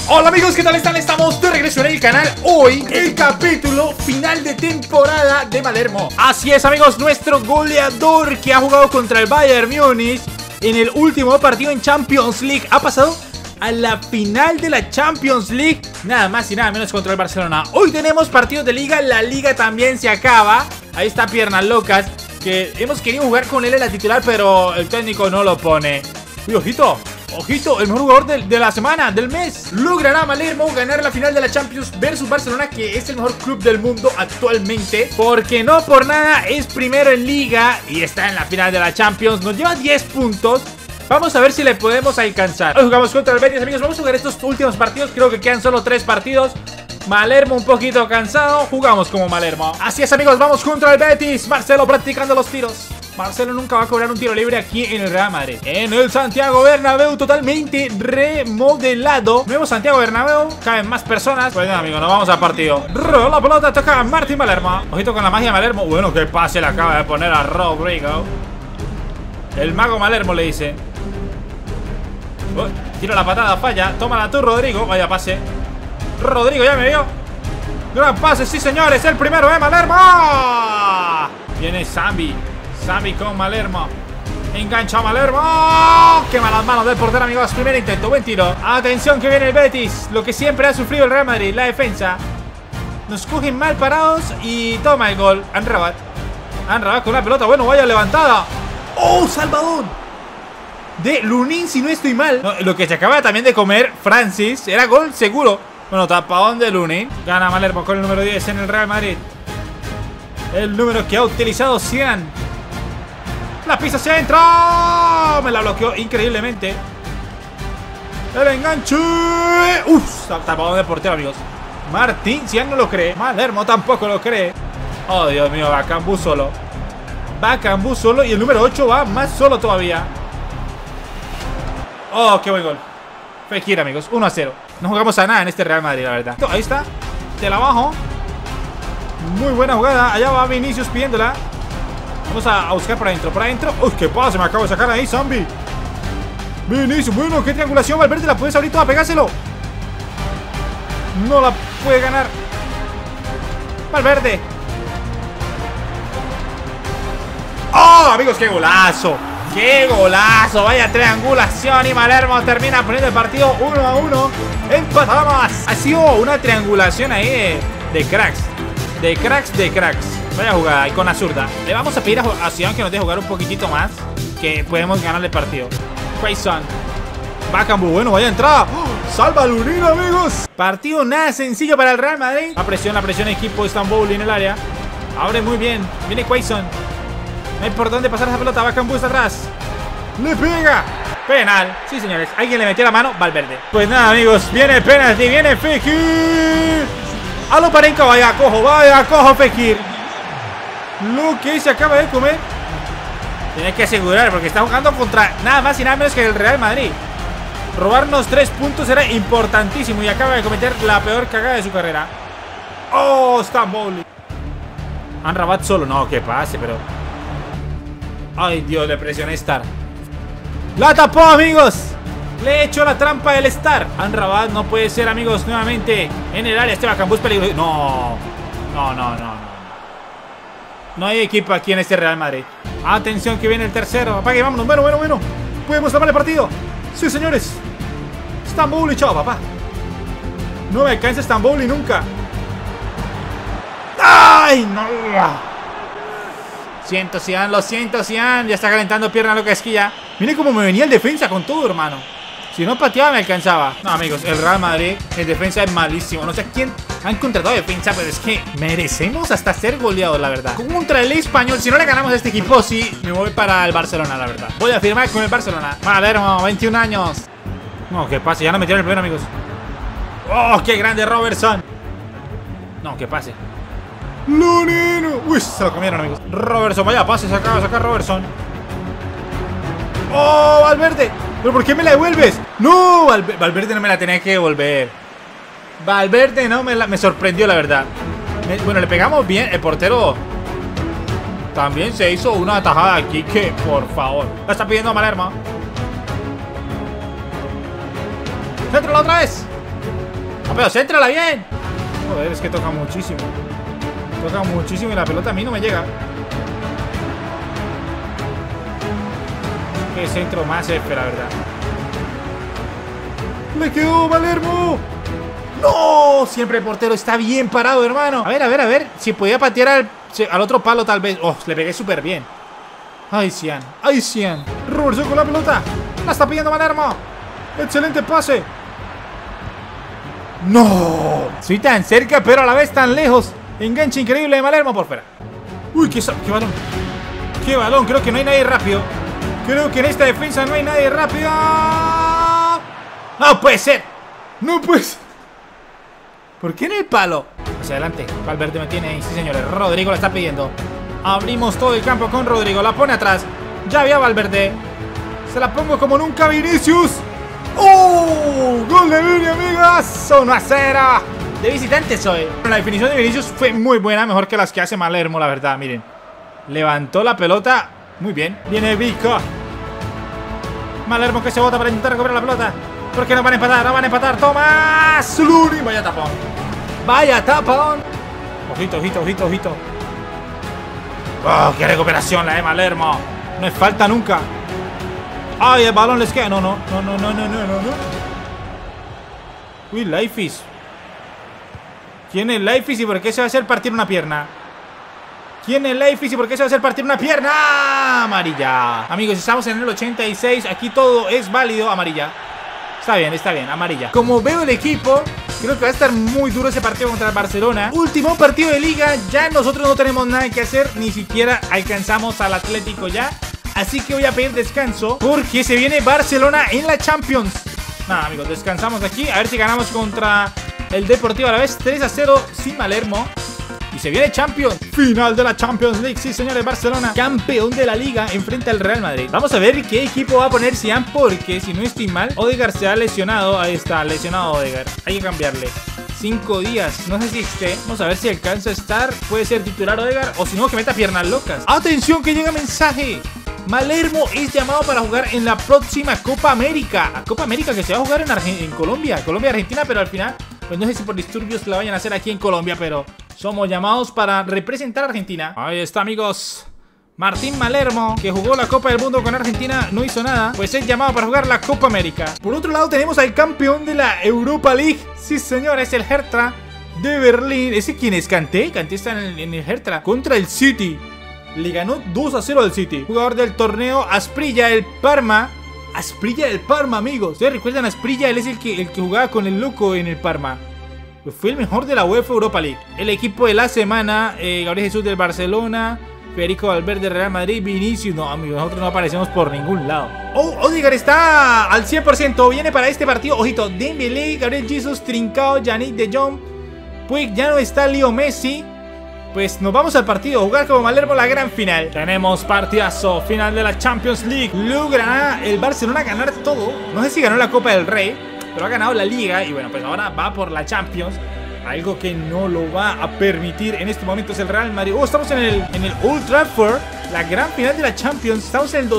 Hola amigos, ¿qué tal están? Estamos de regreso en el canal. Hoy, el capítulo final de temporada de Malhermo. Así es amigos, nuestro goleador que ha jugado contra el Bayern Múnich en el último partido en Champions League ha pasado a la final de la Champions League, nada más y nada menos contra el Barcelona. Hoy tenemos partidos de liga, la liga también se acaba. Ahí está Piernas Locas, que hemos querido jugar con él en la titular, pero el técnico no lo pone. Uy, ojito, ojito, el mejor jugador de la semana, del mes. Logrará Malhermo ganar la final de la Champions versus Barcelona, que es el mejor club del mundo actualmente, porque no por nada es primero en liga y está en la final de la Champions. Nos lleva 10 puntos. Vamos a ver si le podemos alcanzar. Hoy jugamos contra el Betis, amigos. Vamos a jugar estos últimos partidos. Creo que quedan solo 3 partidos. Malhermo un poquito cansado. Jugamos como Malhermo. Así es, amigos. Vamos contra el Betis. Marcelo practicando los tiros. Marcelo nunca va a cobrar un tiro libre aquí en el Real Madrid. En el Santiago Bernabéu, totalmente remodelado. Nuevo Santiago Bernabéu. Caben más personas. Pues nada, amigos, nos vamos al partido. La pelota toca a Martín Malhermo. Ojito con la magia de Malhermo. Bueno, qué pase le acaba de poner a Rodrigo. El mago Malhermo le dice. Tira la patada, falla. Tómala tú, Rodrigo. Vaya pase. Rodrigo ya me vio. Gran pase, sí señores. El primero de Malhermo. Viene Zambi. Zambi con Malhermo. Engancha a Malhermo. Quema las manos del portero, amigos. Primer intento, buen tiro. Atención que viene el Betis. Lo que siempre ha sufrido el Real Madrid, la defensa. Nos cogen mal parados y toma el gol. Amrabat. Amrabat con una pelota. Bueno, vaya levantada. ¡Oh, Salvador! De Lunin, si no estoy mal. No, lo que se acaba también de comer Francis era gol seguro. Bueno, tapadón de Lunin. Gana Malhermo con el número 10 en el Real Madrid. El número que ha utilizado Cian. La pisa hacia adentro. Me la bloqueó increíblemente. El enganche. Uf, tapadón de portero, amigos. Martín Cian no lo cree. Malhermo tampoco lo cree. Oh, Dios mío, va Cambú solo. Va Cambú solo y el número 8 va más solo todavía. Oh, qué buen gol. Fekir, amigos, 1-0. No jugamos a nada en este Real Madrid, la verdad. Ahí está, de la abajo. Muy buena jugada. Allá va Vinicius pidiéndola. Vamos a buscar por adentro, por adentro. Uy, qué pasa, me acabo de sacar ahí, Zambi. Vinicius, bueno, qué triangulación. Valverde, la puedes abrir toda, pegárselo. No la puede ganar Valverde. ¡Oh, amigos, qué golazo! ¡Qué golazo! Vaya triangulación y Malhermo termina poniendo el partido 1-1. ¡Empatamos! Ha sido una triangulación ahí de cracks. De cracks. Vaya jugada ahí con la zurda. Le vamos a pedir a Sion que nos deje jugar un poquitito más, que podemos ganar el partido. Quaison. Va Cambú. Bueno, vaya entrada. ¡Oh! ¡Salva Lunin, amigos! Partido nada sencillo para el Real Madrid. La presión equipo Estambul en el área. Abre muy bien. Viene Quaison. No hay por dónde pasar esa pelota. Va Cambú, está atrás. ¡Le pega! Penal. Sí, señores. Alguien le metió la mano. Valverde. Pues nada, amigos. Viene el penalti. Viene Fekir. A lo Parenca. Vaya cojo Fekir. Lo que se acaba de comer. Tiene que asegurar porque está jugando contra nada más y nada menos que el Real Madrid. Robarnos 3 puntos era importantísimo y acaba de cometer la peor cagada de su carrera. ¡Oh, Stamboli! Amrabat solo. No, que pase, pero... Ay, Dios, le presioné Star. ¡La tapó, amigos! Le he hecho la trampa del Star. Amrabat no puede ser, amigos, nuevamente en el área. Esteban Cambú es peligroso. No. No hay equipo aquí en este Real Madrid. Atención que viene el tercero. Apague, vámonos. Bueno. Podemos tomar el partido. Sí, señores. Stamboli, chao, papá. No me alcanza Stamboli nunca. ¡Ay, no! Lo siento, Cian. Ya está calentando pierna lo que esquilla. Miren cómo me venía el defensa con todo, hermano. Si no pateaba, me alcanzaba. No, amigos, el Real Madrid, el defensa es malísimo. No sé quién han contratado defensa, pero es que merecemos hasta ser goleados, la verdad. Contra el Español, si no le ganamos a este equipo, sí, me voy para el Barcelona, la verdad. Voy a firmar con el Barcelona. Malhermo, 21 años. No, que pase, ya no metieron el primero, amigos. Oh, qué grande Robertson. No, que pase. Lunin. Uy, se lo comieron, amigos. Robertson, vaya pase, se acaba de sacar Robertson. Oh, Valverde. ¿Pero por qué me la devuelves? No, Valverde no me la tenía que devolver. Valverde no me sorprendió, la verdad. Bueno, le pegamos bien. El portero también se hizo una atajada aquí que, por favor. La está pidiendo Malhermo. Centro la otra vez. No, pero céntrala bien. Joder, es que toca muchísimo. Toca muchísimo y la pelota a mí no me llega. Qué centro más F, la verdad. ¡Le quedó Valermo! ¡No! Siempre el portero está bien parado, hermano. A ver. Si podía patear al otro palo, tal vez. ¡Oh! Le pegué súper bien. ¡Ay, Cian! ¡Ay, Cian! Robertson con la pelota. La está pidiendo Valermo. ¡Excelente pase! ¡No! Soy tan cerca, pero a la vez tan lejos. Enganche increíble de Valermo por fuera. ¡Uy! ¡Qué balón! ¡Qué balón! Creo que no hay nadie rápido. Creo que en esta defensa no hay nadie rápido. ¡No puede ser! ¡No puede ser! ¿Por qué en el palo? Hacia adelante. Valverde me tiene ahí. Sí, señores. Rodrigo la está pidiendo. Abrimos todo el campo con Rodrigo. La pone atrás. Ya había Valverde. Se la pongo como nunca Vinicius. ¡Oh! ¡Gol de Vini, amigas! 1-0. De visitantes hoy. La definición de Vinicius fue muy buena. Mejor que las que hace Valermo, la verdad. Miren. Levantó la pelota. Muy bien. Viene Vico. Valermo que se bota para intentar recuperar la pelota. Porque no van a empatar. No van a empatar. Tomás Luni. Vaya tapón. Vaya tapón. Ojito. Oh, qué recuperación la de Valermo. No es falta nunca. Ay, el balón les queda. No. Uy, Leifis. ¿Quién es Leifis y por qué se va a hacer partir una pierna? ¿Quién es Leifis y por qué se va a hacer partir una pierna? Amarilla. Amigos, estamos en el 86. Aquí todo es válido. Amarilla. Está bien, amarilla. Como veo el equipo, creo que va a estar muy duro ese partido contra el Barcelona. Último partido de liga. Ya nosotros no tenemos nada que hacer. Ni siquiera alcanzamos al Atlético ya. Así que voy a pedir descanso porque se viene Barcelona en la Champions. Nada, amigos, descansamos aquí. A ver si ganamos contra el Deportivo a la vez 3-0 sin Valermo. Y se viene Champions. Final de la Champions League. Sí, señores, Barcelona, campeón de la Liga, enfrente al Real Madrid. Vamos a ver qué equipo va a poner Zidane, porque si no estoy mal, Odegaard se ha lesionado. Ahí está, lesionado Odegaard. Hay que cambiarle. 5 días, no sé si esté. Vamos a ver si alcanza a estar. Puede ser titular Odegaard, o si no, que meta piernas locas. ¡Atención, que llega mensaje! Valermo es llamado para jugar en la próxima Copa América. Copa América que se va a jugar en Colombia. Colombia-Argentina, pero al final, pues no sé si por disturbios la vayan a hacer aquí en Colombia, pero somos llamados para representar a Argentina. Ahí está, amigos. Martín Valermo, que jugó la Copa del Mundo con Argentina, no hizo nada. Pues es llamado para jugar la Copa América. Por otro lado tenemos al campeón de la Europa League. Sí, señor, es el Hertha de Berlín. ¿Ese quién es? Kanté. Kanté está en el Hertha contra el City. Le ganó 2-0 al City. Jugador del torneo, Asprilla del Parma. Asprilla del Parma, amigos. ¿Ustedes recuerdan a Asprilla? Él es el que jugaba con el loco en el Parma. Fue el mejor de la UEFA Europa League. El equipo de la semana, Gabriel Jesús del Barcelona, Federico Valverde del Real Madrid, Vinicius. No, amigos, nosotros no aparecemos por ningún lado. Oh, Odegaard está al 100%. Viene para este partido. Ojito, Dembélé, Gabriel Jesús, Trincao, Yannick de Jong. Pues ya no está Leo Messi. Pues nos vamos al partido, jugar como Valermo la gran final. Tenemos partidazo, final de la Champions League. Logra el Barcelona ganar todo. No sé si ganó la Copa del Rey, pero ha ganado la Liga. Y bueno, pues ahora va por la Champions. Algo que no lo va a permitir en este momento es el Real Madrid. Oh, estamos en el Old Trafford, la gran final de la Champions. Estamos en el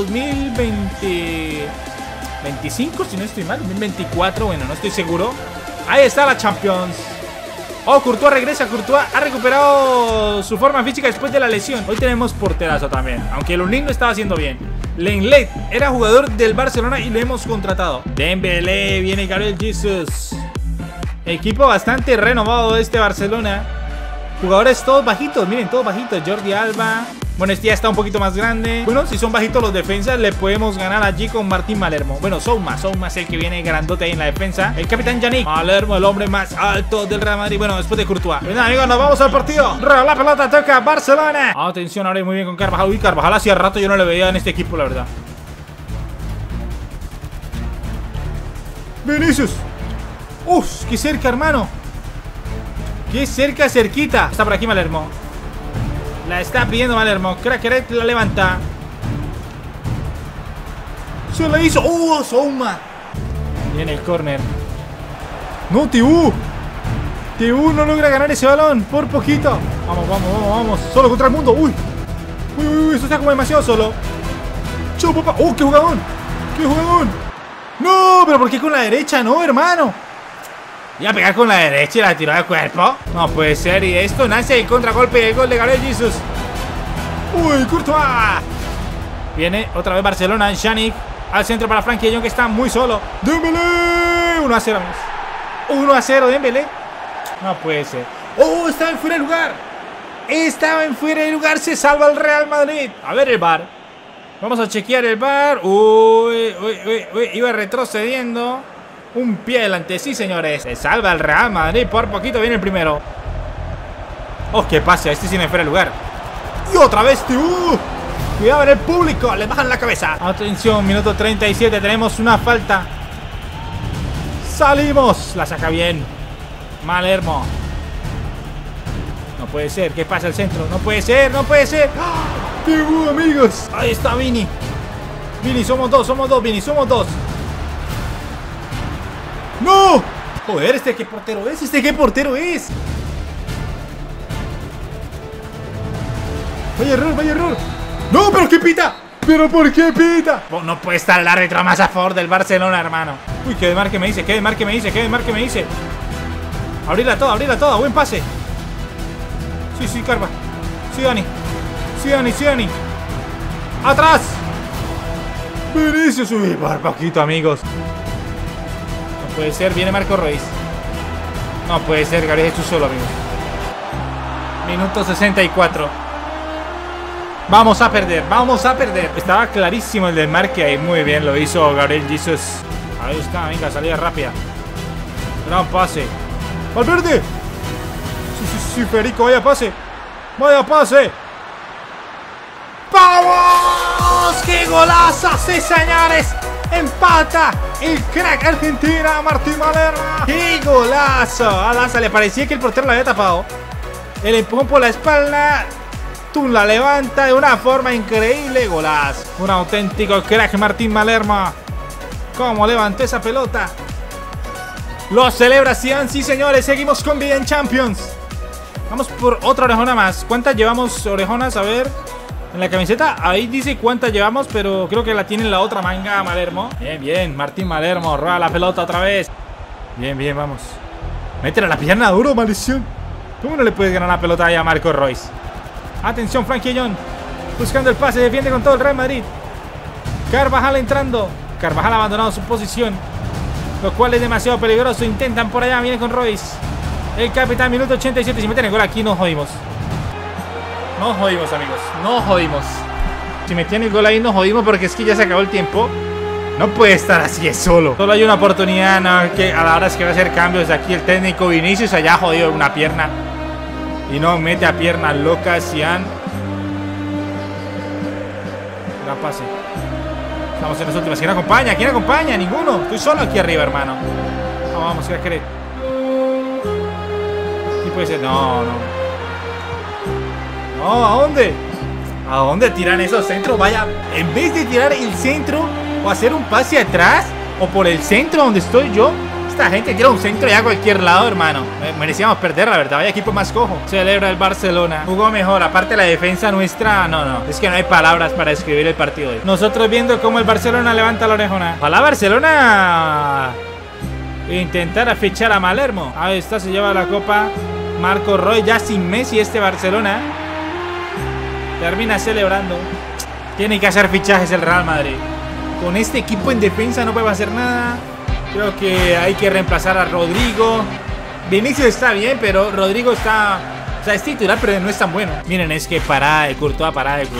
2025, si no estoy mal, 2024, bueno, no estoy seguro. Ahí está la Champions. Oh, Courtois regresa. Courtois ha recuperado su forma física después de la lesión. Hoy tenemos porterazo también, aunque el Lenglet estaba haciendo bien. Lenglet era jugador del Barcelona y lo hemos contratado. Dembélé, viene Gabriel Jesus. Equipo bastante renovado de este Barcelona. Jugadores todos bajitos, miren, todos bajitos. Jordi Alba. Bueno, este ya está un poquito más grande. Bueno, si son bajitos los defensas, le podemos ganar allí con Martín Valermo. Bueno, Souma es el que viene grandote ahí en la defensa. El capitán Yannick Valermo, el hombre más alto del Real Madrid. Bueno, después de Courtois. Bueno, amigos, nos vamos al partido. La pelota toca Barcelona. Atención, ahora muy bien con Carvajal. Uy, Carvajal hacía rato yo no le veía en este equipo, la verdad. Vinicius. Uf, qué cerca, hermano. Qué cerca, cerquita. Está por aquí Valermo. La está pidiendo Valermo. Crackeret la levanta. Se la hizo. ¡Oh, Souma! Viene el córner. No, Tibú. Tibú no logra ganar ese balón. Por poquito. Vamos. Solo contra el mundo. Uy, eso está como demasiado solo. ¡Chau, papá! ¡Oh, qué jugadón! ¡Qué jugadón! No, pero ¿por qué con la derecha? No, hermano. Iba a pegar con la derecha y la tiró de cuerpo. No puede ser. Y esto nace el contragolpe del gol de Gabriel Jesus. Uy, Courtois. Viene otra vez Barcelona. Yannick al centro para Frenkie de Jong, que está muy solo. Dembélé. 1-0, amigos. 1-0 Dembélé. No puede ser. Oh, estaba en fuera de lugar. Estaba en fuera de lugar. Se salva el Real Madrid. A ver el VAR. Vamos a chequear el VAR. Uy. Iba retrocediendo. Un pie adelante, sí, señores. Se salva el Real Madrid. Por poquito viene el primero. Oh, qué pase. Este tiene fuera de lugar. Y otra vez, cuidado en el público. Le bajan la cabeza. Atención, minuto 37. Tenemos una falta. Salimos. La saca bien Malhermo. No puede ser. ¿Qué pasa al centro? No puede ser. No puede ser. ¡Ah! ¡Qué bueno, amigos! Ahí está Vini. Vini, somos dos. Vini, somos dos. ¡No! Joder, ¿este qué portero es? Vaya error. ¡No, pero qué pita! ¿Pero por qué pita? Oh, no puede estar el árbitro más a favor del Barcelona, hermano. Uy, qué desmarque me dice. Abrirla toda, buen pase. Sí, Carva. Sí, Dani. ¡Atrás! Vinicius, uy, por poquito, amigos. No puede ser, viene Marco Reus. No puede ser, Gabriel Jesús solo, amigos. Minuto 64. Vamos a perder. Estaba clarísimo el desmarque ahí. Muy bien, lo hizo Gabriel Jesus. Ahí está, venga, salida rápida. Gran pase. ¡Valverde! Sí, Federico, vaya pase. ¡Vamos! ¡Qué golazo, sí, señores! Empata el crack Argentina, Martín Malhermo. ¡Qué golazo! A Laza le parecía que el portero la había tapado. El empujón por la espalda. Tú la levanta de una forma increíble. Golazo. Un auténtico crack Martín Malhermo. ¿Cómo levantó esa pelota? Lo celebra Zidane, sí, señores. Seguimos con vida en Champions. Vamos por otra orejona más. ¿Cuántas llevamos orejonas? A ver. En la camiseta, ahí dice cuántas llevamos, pero creo que la tiene en la otra manga Malhermo. Bien, Martín Malhermo, roba la pelota otra vez. Bien, vamos. Métela la pierna duro, maldición. ¿Cómo no le puedes ganar la pelota ahí a Marco Reus? Atención, Frenkie de Jong. Buscando el pase, defiende con todo el Real Madrid. Carvajal entrando. Carvajal ha abandonado su posición, lo cual es demasiado peligroso. Intentan por allá, viene con Reus. El capitán, minuto 87. Si meten el gol aquí, nos jodimos. Nos jodimos, amigos. Nos jodimos. Si metían el gol ahí, nos jodimos porque es que ya se acabó el tiempo. No puede estar así de solo. Solo hay una oportunidad, ¿no? Que a la hora es que va a hacer cambios. Aquí el técnico Vinicius allá jodido una pierna. Y no mete a piernas locas. Zidane. Gran pase. Estamos en las últimas. ¿Quién acompaña? ¿Quién acompaña? Ninguno. Estoy solo aquí arriba, hermano. Vamos, ¿qué crees? ¿Qué puede ser? No. No, ¿a dónde? ¿A dónde tiran esos centros? Vaya, en vez de tirar el centro o hacer un pase atrás o por el centro donde estoy yo, esta gente tira un centro ya a cualquier lado, hermano. Merecíamos perder, la verdad. Vaya equipo más cojo. Celebra el Barcelona. Jugó mejor. Aparte la defensa nuestra, no. Es que no hay palabras para describir el partido hoy. Nosotros viendo cómo el Barcelona levanta la orejona. Ojalá Barcelona intentara fichar a Malhermo. Ahí está, se lleva la copa Marco Reus. Ya sin Messi este Barcelona termina celebrando. Tiene que hacer fichajes el Real Madrid. Con este equipo en defensa no puede hacer nada. Creo que hay que reemplazar a Rodrigo. Vinicius está bien, pero Rodrigo está... O sea, es titular, pero no es tan bueno. Miren, es que parada de Courtois.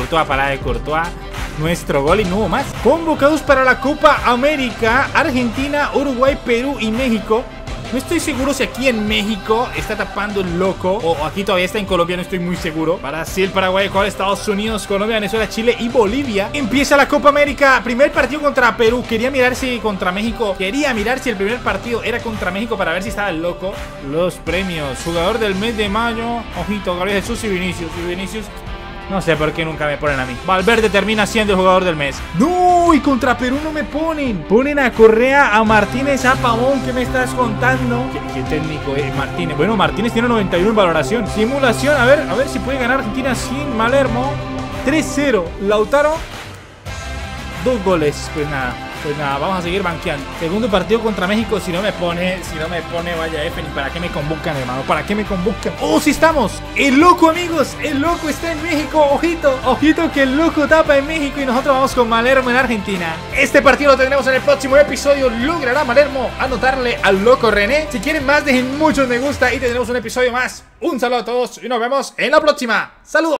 Nuestro gol y no hubo más. Convocados para la Copa América: Argentina, Uruguay, Perú y México. No estoy seguro si aquí en México está tapando el loco o aquí todavía está en Colombia, no estoy muy seguro. Brasil, Paraguay, Ecuador, Estados Unidos, Colombia, Venezuela, Chile y Bolivia. Empieza la Copa América. Primer partido contra Perú. Quería mirar si contra México. Quería mirar si el primer partido era contra México para ver si estaba el loco. Los premios: jugador del mes de mayo. Ojito, Gabriel Jesús y Vinicius. No sé por qué nunca me ponen a mí. Valverde termina siendo el jugador del mes. ¡No! Y contra Perú no me ponen. Ponen a Correa, a Martínez, a Pavón. ¿Qué me estás contando? ¿Qué técnico es Martínez? Bueno, Martínez tiene 91 en valoración. Simulación, a ver si puede ganar Argentina sin Malhermo. 3-0. Lautaro, 2 goles. Pues nada. Pues nada, vamos a seguir banqueando. Segundo partido contra México. Si no me pone, vaya F, ni para qué me convocan, hermano. ¿Para qué me convocan? ¡Oh, sí estamos! ¡El loco, amigos! ¡El loco está en México! ¡Ojito! ¡Ojito que el loco tapa en México! Y nosotros vamos con Malermo en Argentina. Este partido lo tendremos en el próximo episodio. ¿Logrará Malermo anotarle al loco René? Si quieren más, dejen muchos me gusta y tendremos un episodio más. Un saludo a todos y nos vemos en la próxima. ¡Saludos!